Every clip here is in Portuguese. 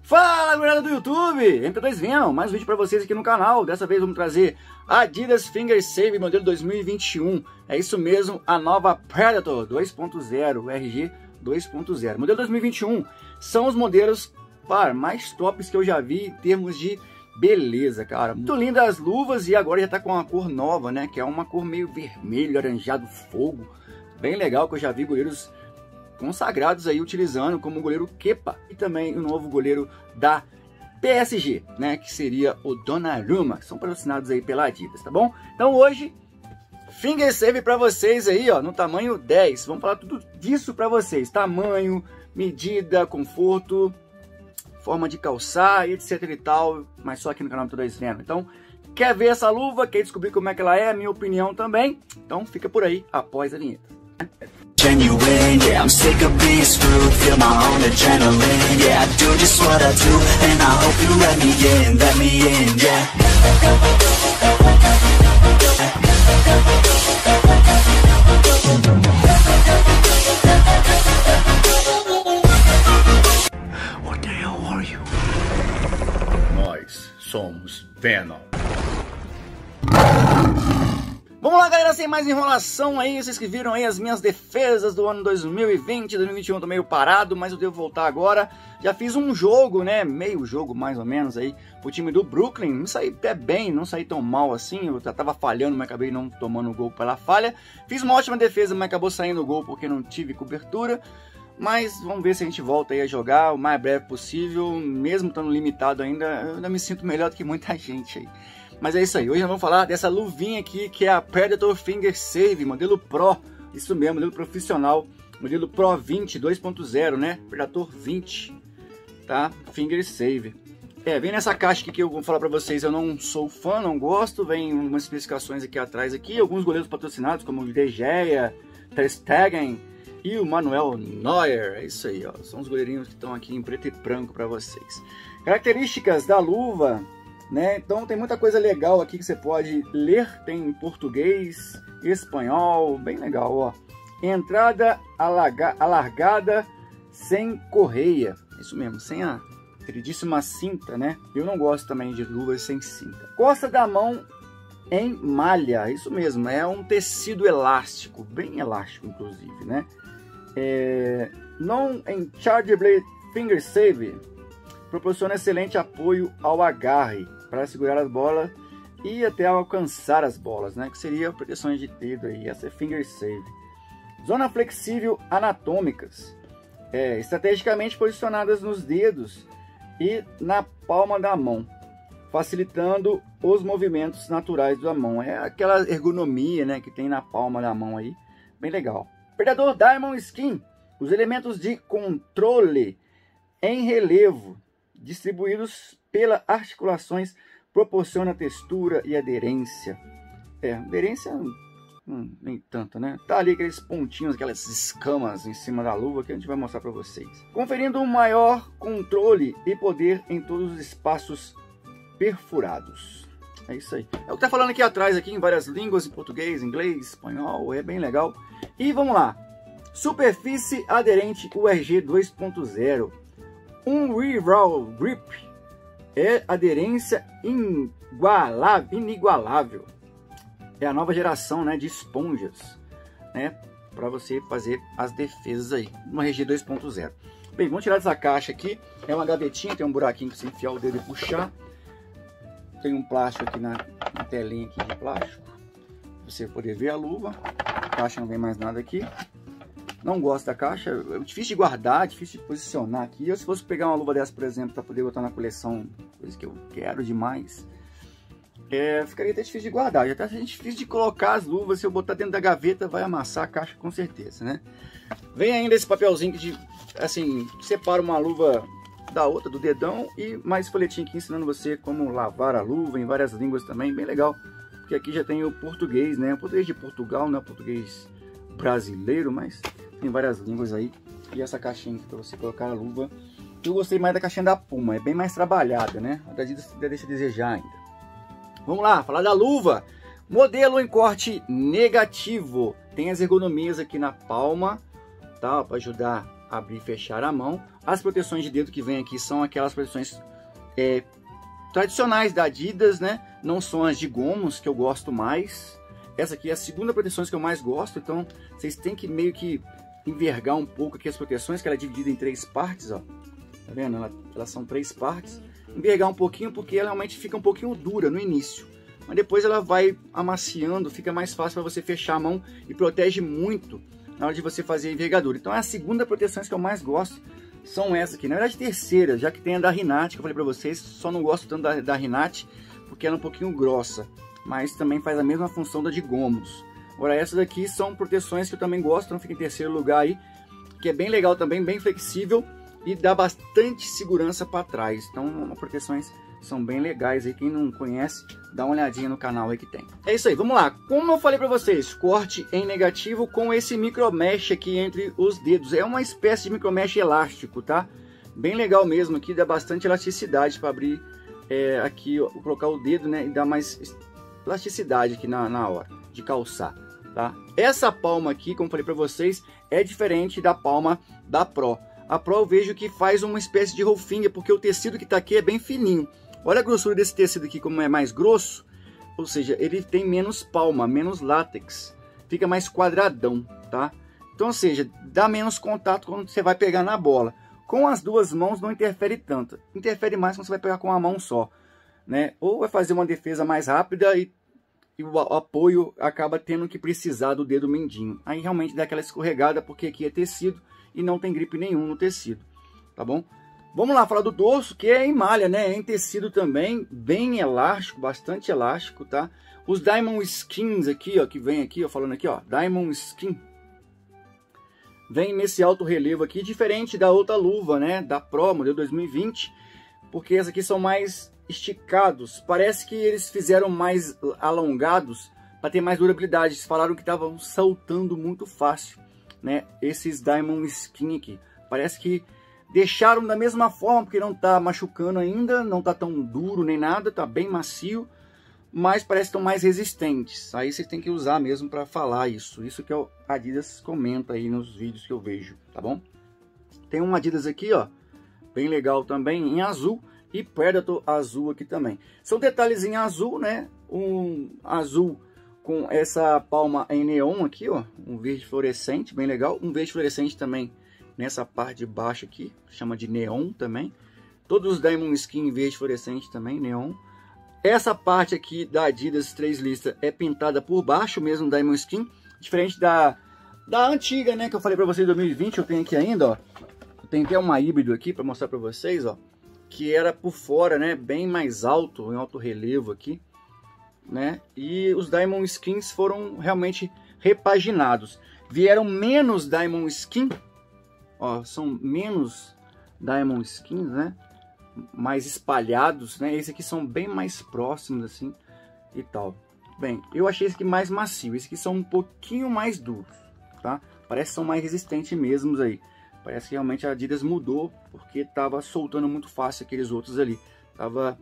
Fala, galera do YouTube! MP2 Venom, mais um vídeo pra vocês aqui no canal. Dessa vez vamos trazer Adidas Finger Save modelo 2021. É isso mesmo, a nova Predator 2.0, RG 2.0. Modelo 2021 são os modelos mais tops que eu já vi em termos de beleza, cara. Muito lindas as luvas e agora já tá com uma cor nova, né? Que é uma cor meio vermelho, laranjado, fogo. Bem legal, que eu já vi goleiros consagrados aí utilizando, como o goleiro Kepa e também o novo goleiro da PSG, né, que seria o Donnarumma. São patrocinados aí pela Adidas, tá bom? Então hoje Finger Save para vocês aí, ó, no tamanho 10. Vamos falar tudo disso para vocês: tamanho, medida, conforto, forma de calçar e etc e tal, mas só aqui no canal MP2 Venom. Então, quer ver essa luva, quer descobrir como é que ela é, a minha opinião também? Então fica por aí após a vinheta. Genuine, yeah, I'm sick of being screwed. Feel my own adrenaline, yeah, I do just what I do, and I hope you let me in, yeah. What the hell are you? Nós somos Venom. Vamos lá, galera, sem mais enrolação aí, vocês que viram aí as minhas defesas do ano 2020, 2021 tô meio parado, mas eu devo voltar agora. Já fiz um jogo, né, meio jogo mais ou menos aí, pro time do Brooklyn, me saí até bem, não saí tão mal assim, eu já tava falhando, mas acabei não tomando gol pela falha. Fiz uma ótima defesa, mas acabou saindo o gol porque não tive cobertura. Mas vamos ver se a gente volta aí a jogar o mais breve possível, mesmo estando limitado ainda, eu ainda me sinto melhor do que muita gente aí. Mas é isso aí, hoje nós vamos falar dessa luvinha aqui, que é a Predator Finger Save, modelo Pro, isso mesmo, modelo profissional, modelo Pro 20 2.0, né, Predator 20, tá, Finger Save. Vem nessa caixa aqui que eu vou falar pra vocês, eu não sou fã, não gosto, vem umas especificações aqui atrás, alguns goleiros patrocinados, como o De Gea, Ter Stegen e o Manuel Neuer, é isso aí, ó, são os goleirinhos que estão aqui em preto e branco pra vocês. Características da luva, né? Então tem muita coisa legal aqui que você pode ler, tem em português, espanhol, bem legal, ó. Entrada alargada sem correia, isso mesmo, sem a queridíssima cinta, né? Eu não gosto também de luvas sem cinta. Costa da mão em malha, isso mesmo, é um tecido elástico, bem elástico inclusive, né? Non-Chargeable Finger Save proporciona excelente apoio ao agarre para segurar as bolas e até alcançar as bolas, né? Que seria proteções de dedo aí, essa é Finger Save. Zona flexível anatômicas, estrategicamente posicionadas nos dedos e na palma da mão, facilitando os movimentos naturais da mão. É aquela ergonomia, né, que tem na palma da mão aí, bem legal. Predator Diamond Skin, os elementos de controle em relevo distribuídos pelas articulações proporciona textura e aderência. Aderência nem tanto, né? Tá ali aqueles pontinhos, aquelas escamas em cima da luva que a gente vai mostrar para vocês. Conferindo um maior controle e poder em todos os espaços perfurados. É isso aí. É o que tá falando aqui atrás, aqui em várias línguas, em português, inglês, espanhol, é bem legal. E vamos lá. Superfície aderente URG 2.0. Um Rival Grip, aderência inigualável. É a nova geração, né, de esponjas, né, para você fazer as defesas aí, uma RG 2.0. Bem, vamos tirar dessa caixa aqui, é uma gavetinha, tem um buraquinho para você enfiar o dedo e puxar. Tem um plástico aqui na telinha aqui de plástico, pra você poder ver a luva. A caixa não vem mais nada aqui. Não gosto da caixa, é difícil de guardar, difícil de posicionar aqui. Eu, se fosse pegar uma luva dessa, por exemplo, para poder botar na coleção, coisa que eu quero demais, ficaria até difícil de guardar. Já tá difícil de colocar as luvas, se eu botar dentro da gaveta vai amassar a caixa com certeza, né? Vem ainda esse papelzinho que assim, separa uma luva da outra, do dedão, e mais folhetinho aqui ensinando você como lavar a luva em várias línguas também, bem legal. Porque aqui já tem o português, né? O português de Portugal, não é o português brasileiro, mas tem várias línguas aí. E essa caixinha para você colocar a luva. Eu gostei mais da caixinha da Puma, é bem mais trabalhada, né? A da Adidas deixa a desejar ainda. Vamos lá, falar da luva. Modelo em corte negativo. Tem as ergonomias aqui na palma, tá? Para ajudar abrir e fechar a mão. As proteções de dedo que vem aqui são aquelas proteções tradicionais da Adidas, né? Não são as de gomos, que eu gosto mais. Essa aqui é a segunda proteção que eu mais gosto, então vocês têm que meio que envergar um pouco aqui as proteções, que ela é dividida em 3 partes, ó. Tá vendo? Elas são 3 partes. Envergar um pouquinho, porque ela realmente fica um pouquinho dura no início. Mas depois ela vai amaciando, fica mais fácil para você fechar a mão e protege muito na hora de você fazer a envergadura. Então a segunda proteção que eu mais gosto são essas aqui. Na verdade, terceira, já que tem a da Rinat, que eu falei para vocês. Só não gosto tanto da Rinat, porque ela é um pouquinho grossa. Mas também faz a mesma função da de gomos. Agora essas aqui são proteções que eu também gosto, então fica em terceiro lugar aí. Que é bem legal também, bem flexível e dá bastante segurança para trás. Então, proteções são bem legais aí. Quem não conhece, dá uma olhadinha no canal aí que tem. É isso aí, vamos lá. Como eu falei para vocês, corte em negativo com esse micro mesh aqui entre os dedos. É uma espécie de micro mesh elástico, tá? Bem legal mesmo aqui, dá bastante elasticidade para abrir aqui, ó, colocar o dedo, né? E dá mais elasticidade aqui na hora de calçar, tá? Essa palma aqui, como falei para vocês, é diferente da palma da Pro. A Pro eu vejo que faz uma espécie de roll finger, porque o tecido que tá aqui é bem fininho. Olha a grossura desse tecido aqui, como é mais grosso, ou seja, ele tem menos palma, menos látex, fica mais quadradão, tá? Então, ou seja, dá menos contato quando você vai pegar na bola. Com as duas mãos não interfere tanto, interfere mais quando você vai pegar com uma mão só, né? Ou vai fazer uma defesa mais rápida e o apoio acaba tendo que precisar do dedo mindinho. Aí realmente dá aquela escorregada, porque aqui é tecido e não tem gripe nenhum no tecido, tá bom? Vamos lá falar do dorso, que é em malha, né? É em tecido também, bem elástico, bastante elástico, tá? Os Diamond Skins aqui, ó, que vem aqui, ó, falando aqui, ó, Diamond Skin. Vem nesse alto relevo aqui, diferente da outra luva, né? Da Pro, modelo 2020, porque essas aqui são mais esticados. Parece que eles fizeram mais alongados para ter mais durabilidade. Eles falaram que estavam saltando muito fácil, né? Esses Diamond Skin aqui. Parece que deixaram da mesma forma, porque não tá machucando ainda, não tá tão duro nem nada, tá bem macio, mas parece que estão mais resistentes. Aí vocês têm que usar mesmo para falar isso. Isso que o Adidas comenta aí nos vídeos que eu vejo, tá bom? Tem um Adidas aqui, ó, bem legal também, em azul, e Predator azul aqui também. São detalhes em azul, né? Um azul com essa palma em neon aqui, ó, um verde fluorescente, bem legal. Um verde fluorescente também nessa parte de baixo aqui, chama de neon também. Todos os Diamond Skin verde fluorescente também, neon. Essa parte aqui da Adidas 3 lista é pintada por baixo mesmo, Diamond Skin, diferente da antiga, né, que eu falei para vocês em 2020, eu tenho aqui ainda, ó. Eu tenho até uma híbrido aqui para mostrar para vocês, ó, que era por fora, né, bem mais alto, em alto relevo aqui, né? E os Diamond Skins foram realmente repaginados. Vieram menos Diamond Skin, ó, são menos Diamond Skins, né? Mais espalhados, né? Esses aqui são bem mais próximos, assim, e tal. Bem, eu achei esse aqui mais macio. Esses aqui são um pouquinho mais duros, tá? Parece que são mais resistentes mesmo aí. Parece que realmente a Adidas mudou, porque tava soltando muito fácil aqueles outros ali. Tava...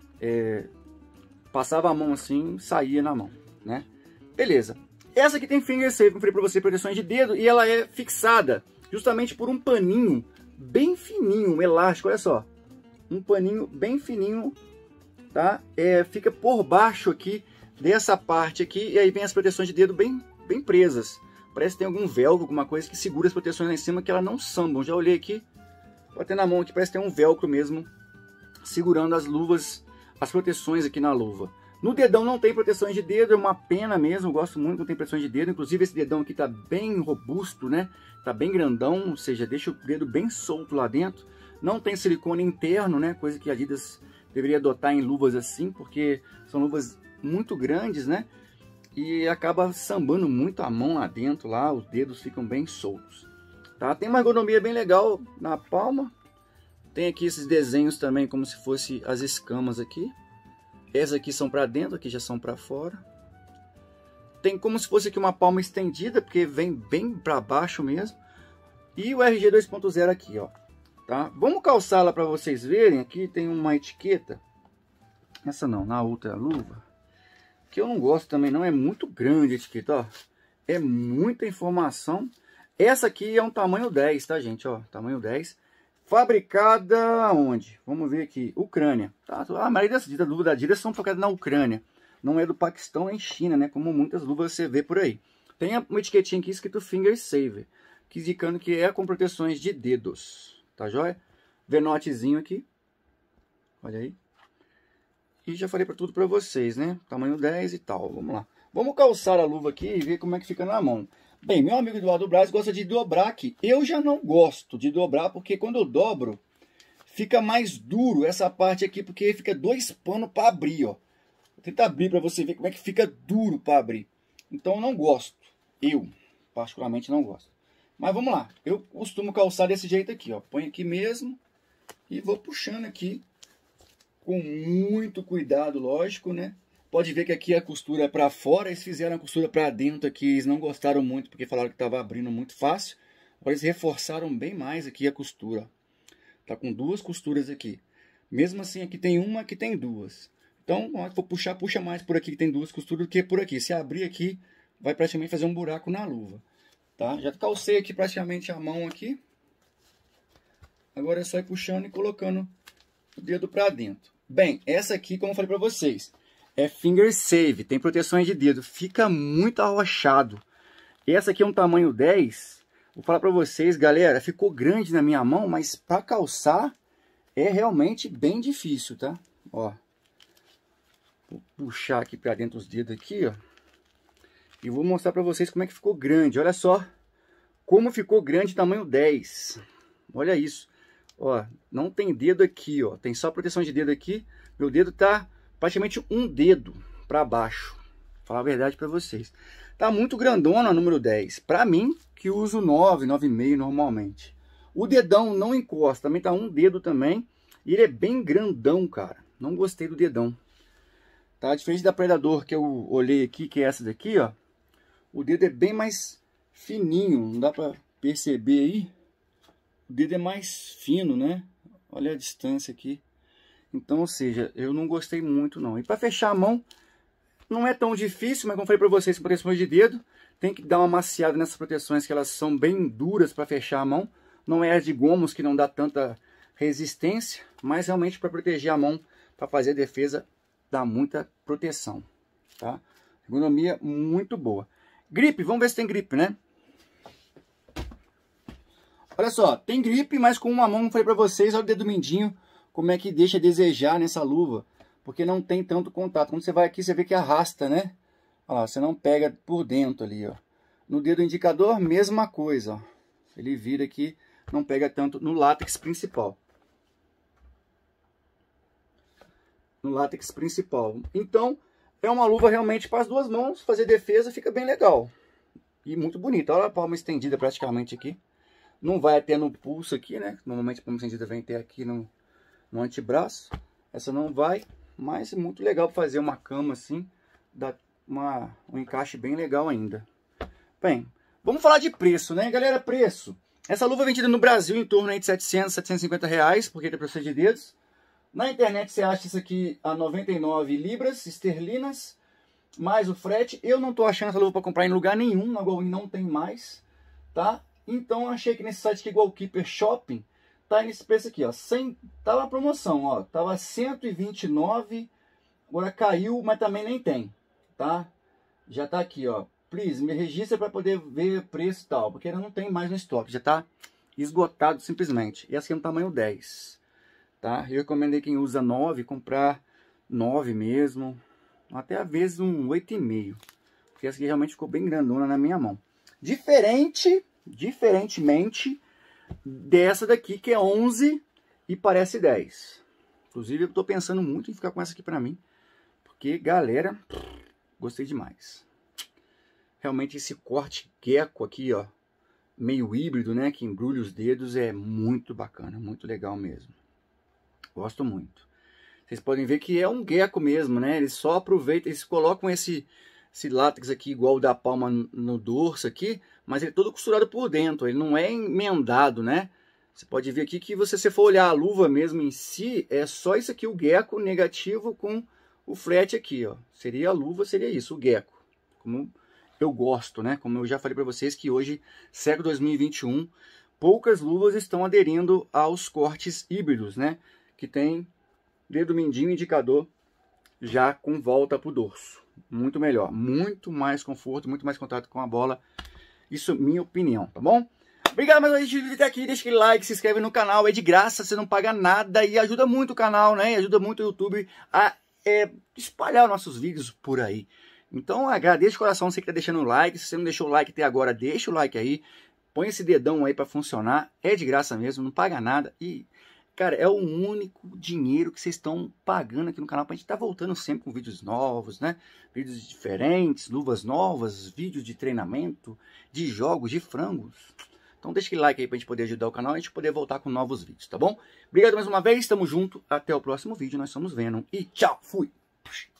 passava a mão assim, saía na mão, né? Beleza. Essa aqui tem finger safe, eu falei pra você, proteções de dedo, e ela é fixada justamente por um paninho bem fininho, um elástico, olha só. Um paninho bem fininho, tá? Fica por baixo aqui dessa parte aqui, e aí vem as proteções de dedo bem presas. Parece que tem algum velcro, alguma coisa que segura as proteções lá em cima, que elas não sambam. Já olhei aqui, botei na mão aqui, parece que tem um velcro mesmo, segurando as luvas, as proteções aqui na luva. No dedão não tem proteções de dedo, é uma pena mesmo, eu gosto muito quando tem proteções de dedo. Inclusive esse dedão aqui tá bem robusto, né? Tá bem grandão, ou seja, deixa o dedo bem solto lá dentro. Não tem silicone interno, né? Coisa que a Adidas deveria adotar em luvas assim, porque são luvas muito grandes, né? E acaba sambando muito a mão lá dentro, lá, os dedos ficam bem soltos, tá? Tem uma ergonomia bem legal na palma. Tem aqui esses desenhos também, como se fosse as escamas aqui. Essas aqui são para dentro, aqui já são para fora. Tem como se fosse aqui uma palma estendida, porque vem bem para baixo mesmo. E o RG 2.0 aqui, ó. Tá? Vamos calçá-la para vocês verem. Aqui tem uma etiqueta. Essa não, na outra luva. Que eu não gosto também, não. É muito grande a etiqueta, ó. É muita informação. Essa aqui é um tamanho 10, tá, gente? Ó, tamanho 10. Fabricada onde? Vamos ver aqui. Ucrânia. Tá? A maioria das luvas da Adidas são fabricadas na Ucrânia. Não é do Paquistão nem China, né? Como muitas luvas você vê por aí. Tem uma etiquetinha aqui escrito Finger Saver, que indicando que é com proteções de dedos. Tá joia? Venotezinho aqui. Olha aí. E já falei para tudo para vocês, né? Tamanho 10 e tal. Vamos lá. Vamos calçar a luva aqui e ver como é que fica na mão. Bem, meu amigo Eduardo Braz gosta de dobrar aqui. Eu já não gosto de dobrar, porque quando eu dobro, fica mais duro essa parte aqui, porque fica 2 panos para abrir, ó. Vou tentar abrir para você ver como é que fica duro para abrir. Então eu não gosto. Eu, particularmente, não gosto. Mas vamos lá. Eu costumo calçar desse jeito aqui, ó. Põe aqui mesmo e vou puxando aqui. Com muito cuidado, lógico, né? Pode ver que aqui a costura é para fora. Eles fizeram a costura para dentro aqui. Eles não gostaram muito porque falaram que estava abrindo muito fácil. Agora eles reforçaram bem mais aqui a costura. Tá com 2 costuras aqui. Mesmo assim, aqui tem uma, aqui tem 2. Então, na hora que for puxar, puxa mais por aqui que tem 2 costuras do que por aqui. Se abrir aqui, vai praticamente fazer um buraco na luva. Tá? Já calcei aqui praticamente a mão aqui. Agora é só ir puxando e colocando o dedo para dentro. Bem, essa aqui, como eu falei para vocês, é Finger Save, tem proteções de dedo, fica muito arrochado. Essa aqui é um tamanho 10, vou falar para vocês, galera, ficou grande na minha mão, mas para calçar é realmente bem difícil, tá? Ó, vou puxar aqui para dentro os dedos aqui, ó, e vou mostrar para vocês como é que ficou grande. Olha só como ficou grande tamanho 10, olha isso. Ó, não tem dedo aqui, ó. Tem só proteção de dedo aqui. Meu dedo tá praticamente um dedo para baixo. Vou falar a verdade para vocês. Tá muito grandona, número 10. Para mim, que uso 9, 9,5 normalmente. O dedão não encosta. Também tá um dedo também. E ele é bem grandão, cara. Não gostei do dedão. Tá? Diferente da Predador que eu olhei aqui, que é essa daqui, ó. O dedo é bem mais fininho. Não dá para perceber aí. O dedo é mais fino, né? Olha a distância aqui. Então, ou seja, eu não gostei muito não. E para fechar a mão, não é tão difícil, mas como eu falei para vocês, com proteções de dedo, tem que dar uma maciada nessas proteções, que elas são bem duras para fechar a mão. Não é as de gomos, que não dá tanta resistência, mas realmente para proteger a mão, para fazer a defesa, dá muita proteção. Tá? Ergonomia muito boa. Gripe, vamos ver se tem gripe, né? Olha só, tem gripe, mas com uma mão, falei pra vocês, olha o dedo mindinho, como é que deixa a desejar nessa luva, porque não tem tanto contato. Quando você vai aqui, você vê que arrasta, né? Olha lá, você não pega por dentro ali, ó. No dedo indicador, mesma coisa, ó. Ele vira aqui, não pega tanto no látex principal. No látex principal. Então, é uma luva realmente para as 2 mãos, fazer defesa fica bem legal. E muito bonita, olha a palma estendida praticamente aqui. Não vai até no pulso aqui, né? Normalmente a palma estendida vem até aqui no antebraço. Essa não vai, mas é muito legal para fazer uma cama assim. Dá um encaixe bem legal ainda. Bem, vamos falar de preço, né, galera? Preço. Essa luva é vendida no Brasil em torno de 700, 750 reais, porque tem proteção de dedos. Na internet você acha isso aqui a 99 libras esterlinas, mais o frete. Eu não tô achando essa luva para comprar em lugar nenhum, na Gowin não tem mais, tá? Então eu achei que nesse site aqui, Goalkeeper Shopping, tá nesse preço aqui, ó. Tava na promoção, ó. Tava 129, agora caiu, mas também nem tem, tá? Já tá aqui, ó. Please, me registra para poder ver preço e tal, porque ainda não tem mais no estoque, já tá esgotado simplesmente. E essa aqui é no tamanho 10, tá? Eu recomendei quem usa 9, comprar 9 mesmo, até às vezes um 8,5, porque essa aqui realmente ficou bem grandona na minha mão. Diferentemente dessa daqui, que é 11 e parece 10. Inclusive, eu tô pensando muito em ficar com essa aqui pra mim, porque, galera, gostei demais. Realmente esse corte gecko aqui, ó, meio híbrido, né, que embrulha os dedos, é muito bacana, muito legal mesmo. Gosto muito. Vocês podem ver que é um gecko mesmo, né? Eles só aproveitam, eles colocam esse látex aqui igual o da palma no dorso aqui, mas ele é todo costurado por dentro, ele não é emendado, né? Você pode ver aqui que se você for olhar a luva mesmo em si, é só isso aqui, o gecko negativo com o frete aqui, ó. Seria a luva, seria isso, o gecko. Como eu gosto, né? Como eu já falei para vocês que hoje, século 2021, poucas luvas estão aderindo aos cortes híbridos, né? Que tem dedo mindinho e indicador já com volta para o dorso. Muito melhor, muito mais conforto, muito mais contato com a bola. Isso é minha opinião, tá bom? Obrigado mais uma vez por vir até aqui, deixa aquele like, se inscreve no canal, é de graça, você não paga nada e ajuda muito o canal, né? E ajuda muito o YouTube a espalhar nossos vídeos por aí. Então agradeço de coração você que tá deixando o like, se você não deixou o like até agora, deixa o like aí, põe esse dedão aí para funcionar, é de graça mesmo, não paga nada e, cara, é o único dinheiro que vocês estão pagando aqui no canal pra gente tá voltando sempre com vídeos novos, né? Vídeos diferentes, luvas novas, vídeos de treinamento, de jogos, de frangos. Então deixa aquele like aí pra gente poder ajudar o canal e a gente poder voltar com novos vídeos, tá bom? Obrigado mais uma vez, tamo junto, até o próximo vídeo, nós somos Venom e tchau, fui!